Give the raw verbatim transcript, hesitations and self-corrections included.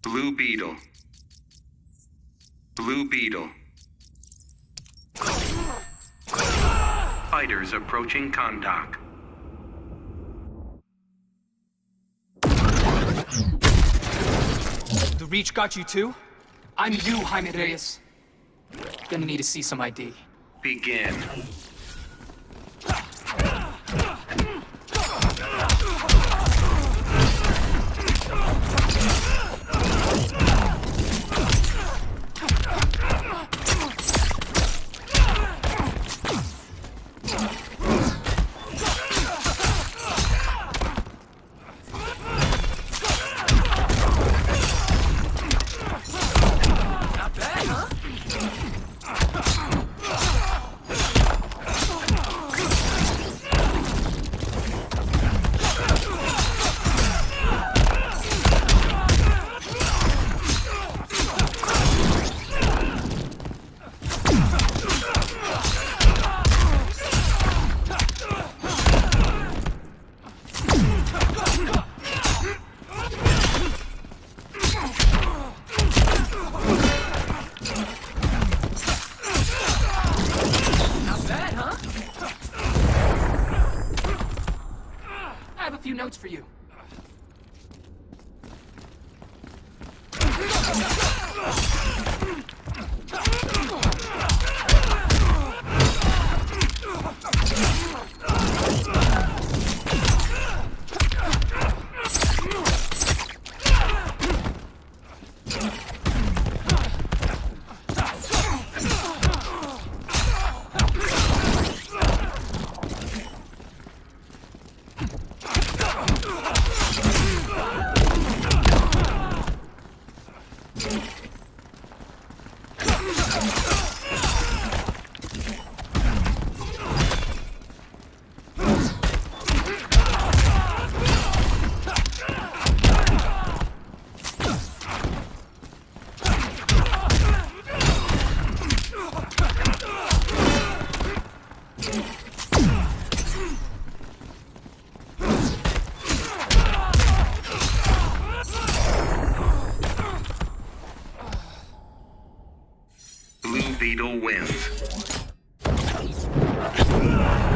Blue Beetle. Blue Beetle. Fighters approaching contact. The Reach got you too? I'm you, Jaime Reyes. Gonna need to see some I D. Begin. Notes for you. Blue Beetle wins.